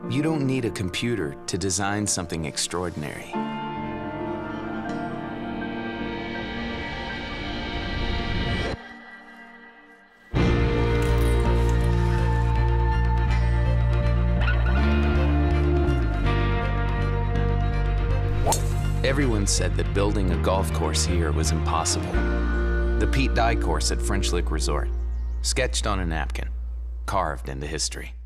You don't need a computer to design something extraordinary. Everyone said that building a golf course here was impossible. The Pete Dye course at French Lick Resort, sketched on a napkin, carved into history.